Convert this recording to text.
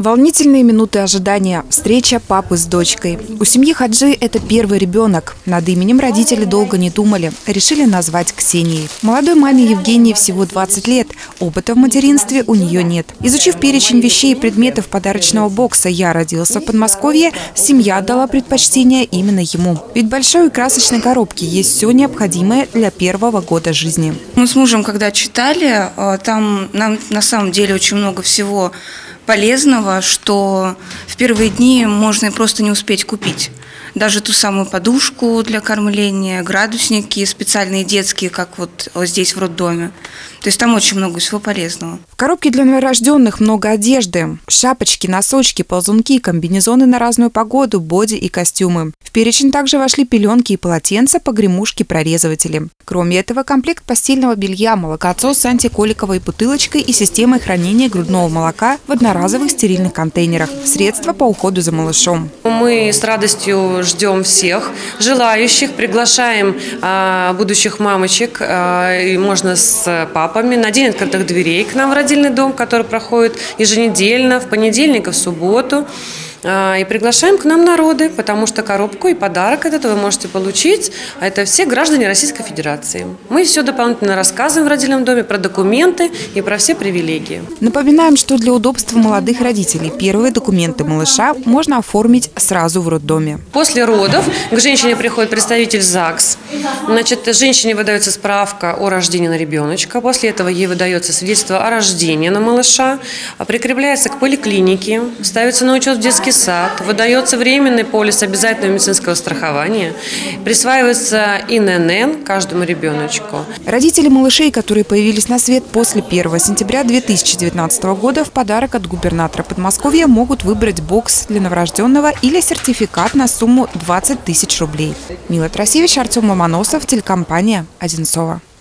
Волнительные минуты ожидания. Встреча папы с дочкой. У семьи Хаджи это первый ребенок. Над именем родители долго не думали. Решили назвать Ксенией. Молодой маме Евгении всего 20 лет. Опыта в материнстве у нее нет. Изучив перечень вещей и предметов подарочного бокса «Я родился в Подмосковье», семья отдала предпочтение именно ему. Ведь в большой и красочной коробке есть все необходимое для первого года жизни. Мы с мужем, когда читали, там нам на самом деле очень много всего полезного, что в первые дни можно и просто не успеть купить. Даже ту самую подушку для кормления, градусники специальные детские, как вот здесь в роддоме. То есть там очень много всего полезного. В коробке для новорожденных много одежды. Шапочки, носочки, ползунки, комбинезоны на разную погоду, боди и костюмы. В перечень также вошли пеленки и полотенца, погремушки, прорезыватели. Кроме этого, комплект постельного белья, молокоотсос с антиколиковой бутылочкой и системой хранения грудного молока в одноразовых стерильных контейнерах. Средства по уходу за малышом. Мы с радостью ждем всех желающих, приглашаем будущих мамочек, и можно с папами, на день открытых дверей к нам в родильный дом, который проходит еженедельно, в понедельник и в субботу. И приглашаем к нам народы, потому что коробку и подарок этот вы можете получить. Это все граждане Российской Федерации. Мы все дополнительно рассказываем в родильном доме про документы и про все привилегии. Напоминаем, что для удобства молодых родителей первые документы малыша можно оформить сразу в роддоме. После родов к женщине приходит представитель ЗАГС. Значит, женщине выдается справка о рождении на ребеночка. После этого ей выдается свидетельство о рождении на малыша. Прикрепляется к поликлинике, ставится на учет в детский сад, выдается временный полис обязательного медицинского страхования, присваивается ИНН каждому ребеночку. Родители малышей, которые появились на свет после 1 сентября 2019 года, в подарок от губернатора Подмосковья могут выбрать бокс для новорожденного или сертификат на сумму 20 000 рублей. Мила Трасевич, Артем Ломоносов, телекомпания «Одинцово».